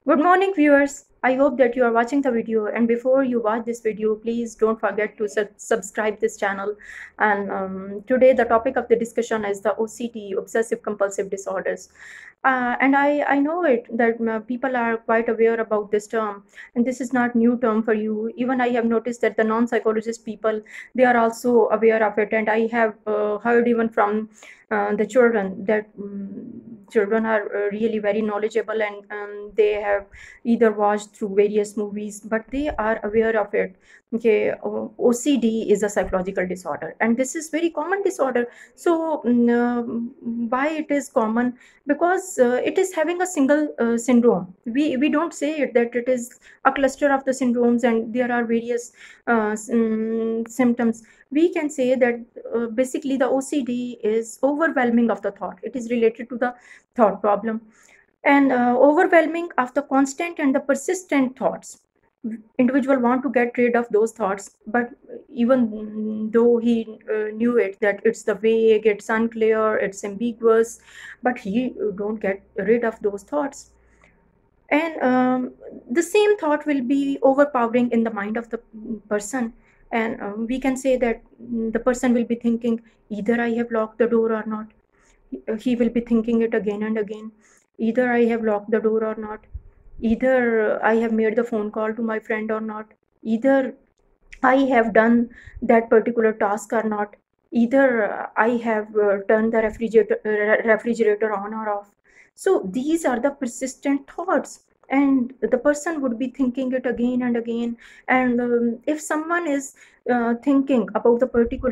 Good morning, viewers. I hope that you are watching the video, and before you watch this video, please don't forget to subscribe this channel. And today the topic of the discussion is the OCD, obsessive compulsive disorders. And I know it that people are quite aware about this term, and this is not new term for you. Even I have noticed that the non-psychologist people, they are also aware of it, and I have heard even from the children that children are really very knowledgeable, and they have either watched through various movies, but they are aware of it. Okay, OCD is a psychological disorder, and this is very common disorder. So why it is common? Because it is having a single syndrome. We don't say it that it is a cluster of the syndromes and there are various symptoms. We can say that basically the OCD is overwhelming of the thought. It is related to the thought problem, and overwhelming of the constant and the persistent thoughts. Individual want to get rid of those thoughts, but even though he knew it that it's the vague, it's unclear, it's ambiguous, but he don't get rid of those thoughts. And the same thought will be overpowering in the mind of the person. And we can say that the person will be thinking, either I have locked the door or not. He will be thinking it again and again. Either I have locked the door or not. Either I have made the phone call to my friend or not. Either I have done that particular task or not. Either I have turned the refrigerator on or off. So these are the persistent thoughts, and the person would be thinking it again and again. And if someone is thinking about the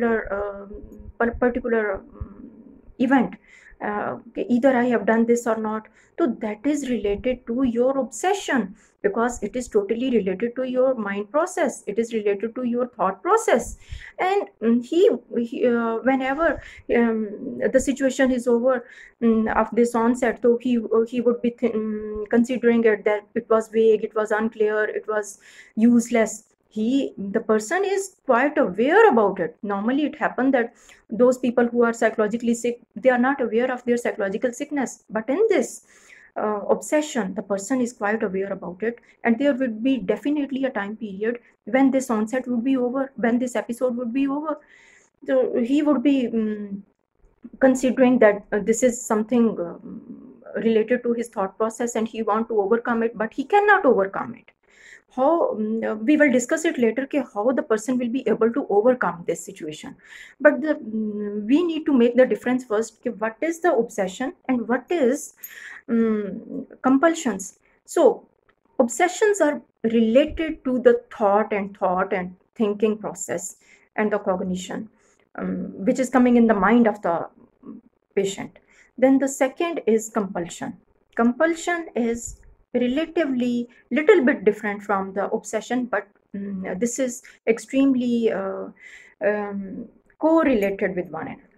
particular event, okay, either I have done this or not, so that is related to your obsession, because it is totally related to your mind process, it is related to your thought process. And whenever the situation is over of this onset, so he would be considering it that it was vague, it was unclear, it was useless. The person is quite aware about it. Normally it happens that those people who are psychologically sick, they are not aware of their psychological sickness, but in this obsession, the person is quite aware about it, and there would be definitely a time period when this onset would be over, when this episode would be over. So he would be considering that this is something related to his thought process, and he want to overcome it, but he cannot overcome it. How we will discuss it later, how the person will be able to overcome this situation. But we need to make the difference first, what is the obsession and what is compulsions. So obsessions are related to the thought and thinking process and the cognition, which is coming in the mind of the patient. Then the second is compulsion. Compulsion is relatively little bit different from the obsession, but this is extremely correlated with one another.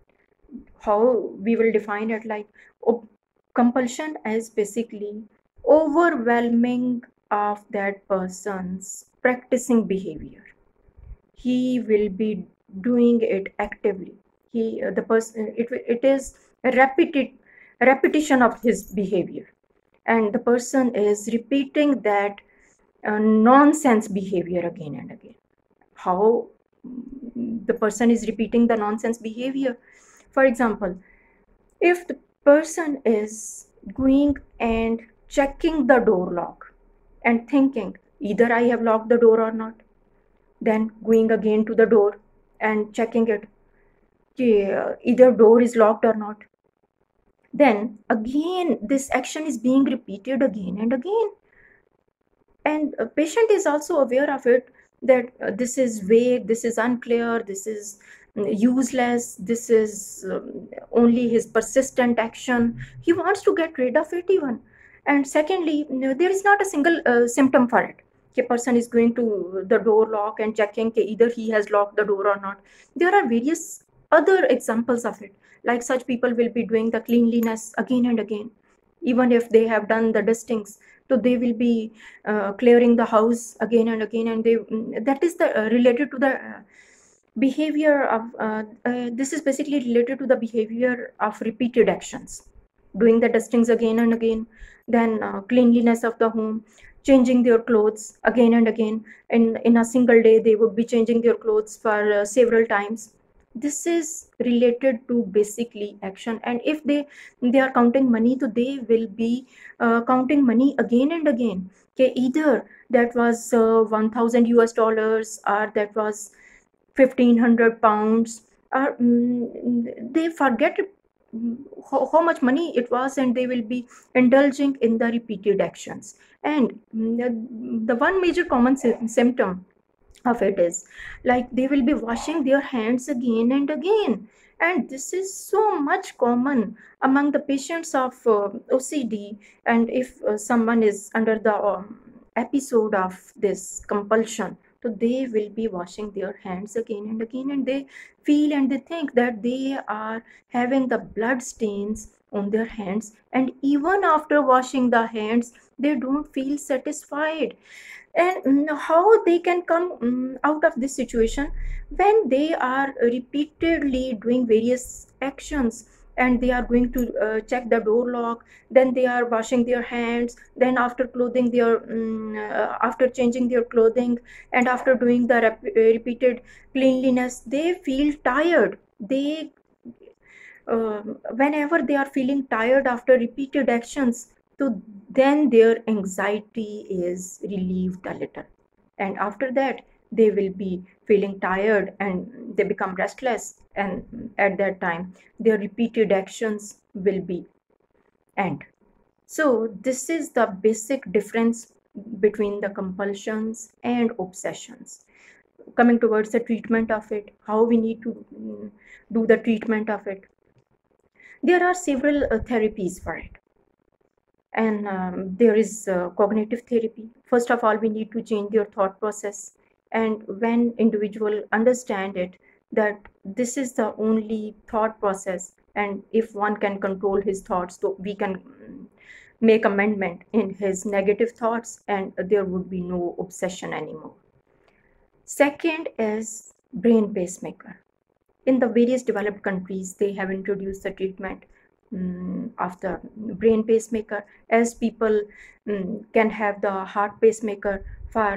How we will define it, like compulsion is basically overwhelming of that person's practicing behavior. He will be doing it actively. The person, it is a repetition of his behavior, and the person is repeating that nonsense behavior again and again. How the person is repeating the nonsense behavior? For example, if the person is going and checking the door lock and thinking, either I have locked the door or not, then going again to the door and checking it, either door is locked or not, then again this action is being repeated again and again. And a patient is also aware of it, that this is vague, this is unclear, this is useless, this is only his persistent action. He wants to get rid of it even. And secondly, there is not a single symptom for it. A person is going to the door lock and checking either he has locked the door or not. There are various other examples of it. Like such people will be doing the cleanliness again and again, even if they have done the dustings. So they will be clearing the house again and again, and that is the related to the behavior of this is basically related to the behavior of repeated actions, doing the dustings again and again, then cleanliness of the home, changing their clothes again and again. In a single day they would be changing their clothes for several times. This is related to basically action. And if they are counting money, so they will be counting money again and again. Okay, either that was 1000 US dollars, or that was 1500 pounds, or they forget how much money it was, and they will be indulging in the repeated actions. And the one major common symptom of it is like they will be washing their hands again and again. And this is so much common among the patients of OCD. And if someone is under the episode of this compulsion, so they will be washing their hands again and again, and they feel and they think that they are having the blood stains on their hands. And even after washing the hands, they don't feel satisfied. And how they can come out of this situation? When they are repeatedly doing various actions, and they are going to check the door lock, then they are washing their hands, then after clothing their after changing their clothing, and after doing the repeated cleanliness, they feel tired. They whenever they are feeling tired after repeated actions, so then their anxiety is relieved a little. And after that, they will be feeling tired and they become restless. And at that time, their repeated actions will be end. So this is the basic difference between the compulsions and obsessions. Coming towards the treatment of it, how we need to do the treatment of it. There are several therapies for it. And there is cognitive therapy. First of all, we need to change their thought process. And when individual understand it, that this is the only thought process, and if one can control his thoughts, so we can make amendment in his negative thoughts, and there would be no obsession anymore. Second is brain pacemaker. In the various developed countries, they have introduced the treatment of the brain pacemaker, as people can have the heart pacemaker for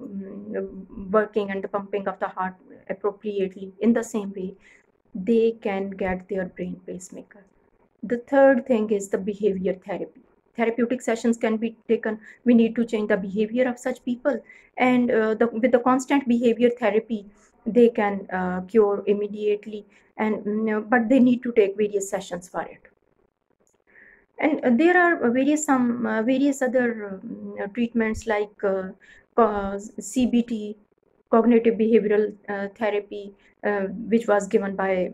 working and the pumping of the heart appropriately. In the same way, they can get their brain pacemaker. The third thing is the behavior therapy. Therapeutic sessions can be taken. We need to change the behavior of such people, and with the constant behavior therapy, they can cure immediately. And but they need to take various sessions for it. And there are various other treatments like CBT, cognitive behavioral therapy, which was given by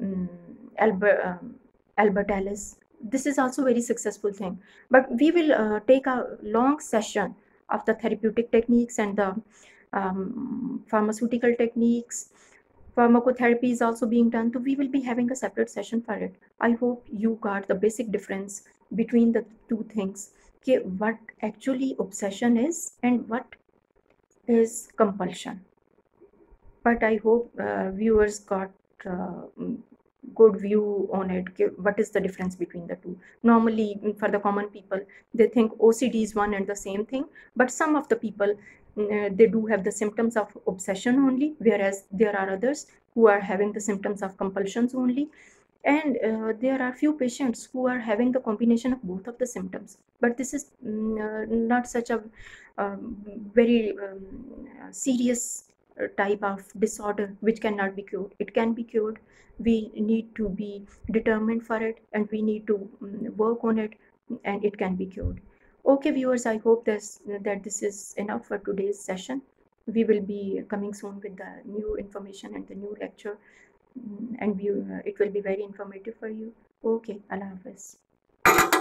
Albert Ellis. This is also very successful thing. But we will take a long session of the therapeutic techniques and the pharmaceutical techniques. Pharmacotherapy is also being done, so we will be having a separate session for it. I hope you got the basic difference between the two things. Okay, what actually obsession is and what is compulsion. But I hope viewers got good view on it. What is the difference between the two? Normally, for the common people, they think OCD is one and the same thing, but some of the people they do have the symptoms of obsession only, whereas there are others who are having the symptoms of compulsions only. And there are few patients who are having the combination of both of the symptoms. But this is not such a very serious type of disorder which cannot be cured. It can be cured. We need to be determined for it, and we need to work on it, and it can be cured. Okay, viewers, I hope that this is enough for today's session. We will be coming soon with the new information and the new lecture, and it will be very informative for you. Okay, Allah Hafiz.